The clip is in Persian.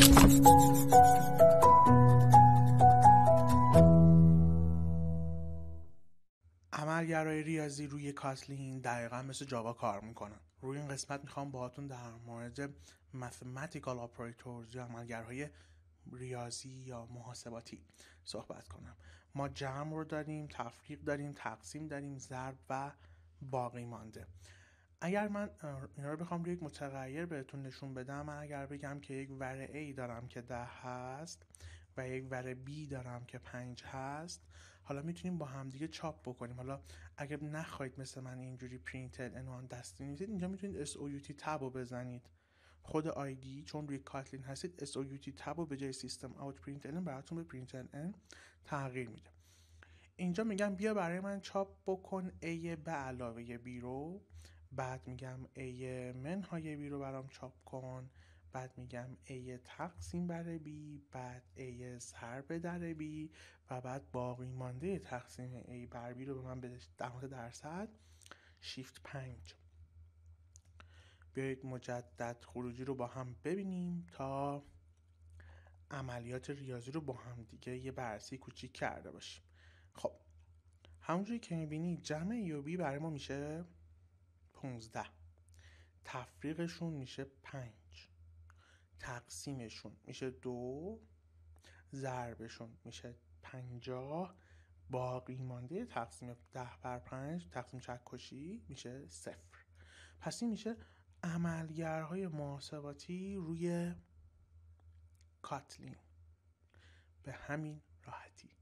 عملگرای ریاضی روی کاتلین دقیقا مثل جاوا کار میکنن. روی این قسمت میخوام باهاتون در مورد mathematical operators یا عملگرهای ریاضی یا محاسباتی صحبت کنم. ما جمع رو داریم، تفریق داریم، تقسیم داریم، ضرب و باقی مانده. اگر من اینا رو بخوام روی یک متغیر بهتون نشون بدم، من اگر بگم که یک ور A دارم که 10 هست و یک ور B دارم که 5 هست، حالا میتونیم با همدیگه چاپ بکنیم. حالا اگر نخواید مثل من اینجوری پرینتل عنوان دستی نیستید، اینجا میتونید SOUT تب رو بزنید. خود آیدی چون روی کاتلین هستید SOUT تب رو به جای سیستم اوت پرینتل براتون به پرینتل ان تغییر میده. اینجا میگم بیا برای من چاپ بکن A به علاوه B رو، بعد میگم A منهای B رو برام چاپ کن، بعد میگم A تقسیم بر B، بعد A ضرب در B و بعد باقی مانده تقسیم A بر B رو به من بده 10%. شیفت 5. بیایید مجدد خروجی رو با هم ببینیم تا عملیات ریاضی رو با هم دیگه یه بررسی کوچیک کرده باشیم. خب همونجوری که میبینی جمع A و B برای ما میشه 15، تفریقشون میشه 5، تقسیمشون میشه 2، ضربشون میشه 50، باقی مانده تقسیم 10 بر 5 تقسیم چکشی میشه 0. پس این میشه عملگرهای محاسباتی روی کاتلین به همین راحتی.